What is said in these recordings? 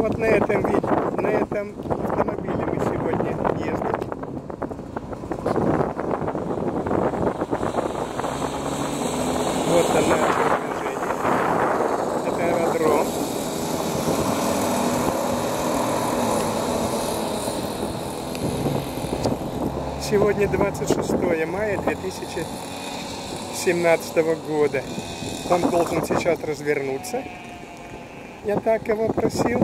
Вот на этом автомобиле мы сегодня ездим. Вот она движение. Это аэродром. Сегодня 26 мая 2017 года. Он должен сейчас развернуться. Я так его просил.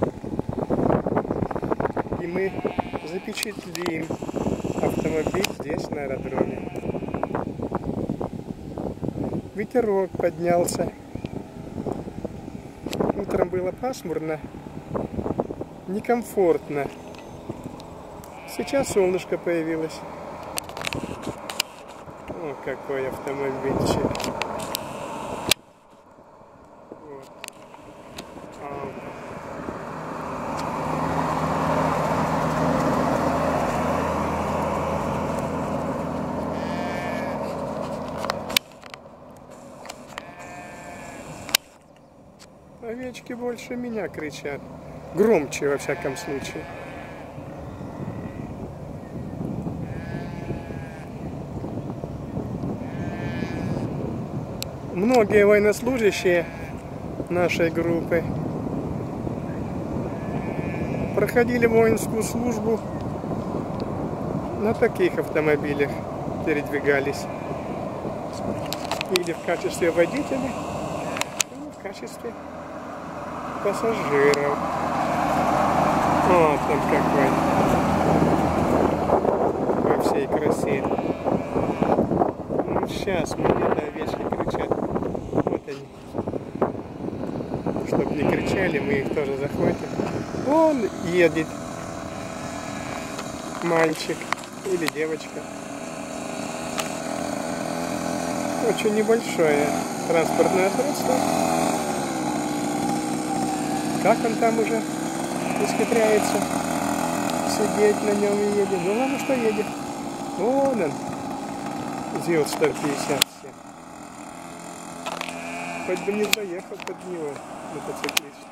И мы запечатлим автомобиль здесь на аэродроме. Ветерок поднялся. Утром было пасмурно, некомфортно. Сейчас солнышко появилось. О, какой автомобильчик. Вот. Овечки больше меня кричат. Громче, во всяком случае. Многие военнослужащие нашей группы проходили воинскую службу на таких автомобилях, передвигались. Или в качестве водителя, или в качестве пассажиров. Вот он какой. Во всей красе. Ну, сейчас мы где-то овечки кричат. Вот они. Чтоб не кричали, мы их тоже захватим. Он едет. Мальчик или девочка. Очень небольшое транспортное средство. Как он там уже исхитряется сидеть на нем и едет. Ну ладно, что едет. Вон он. ЗИЛ-157. Хоть бы не заехал под него мотоциклист.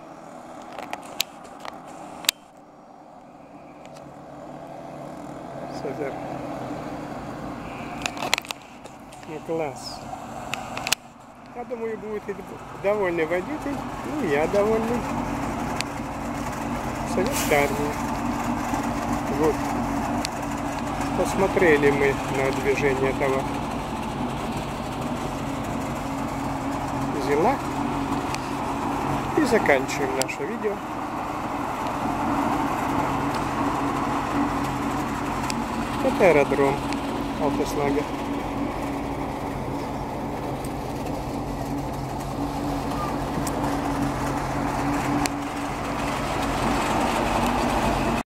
Супер. Ну класс. Я думаю, будет и довольный водитель, и я довольный. Советская армия. Вот. Посмотрели мы на движение этого ЗИЛа. И заканчиваем наше видео. Это аэродром Алтайслага.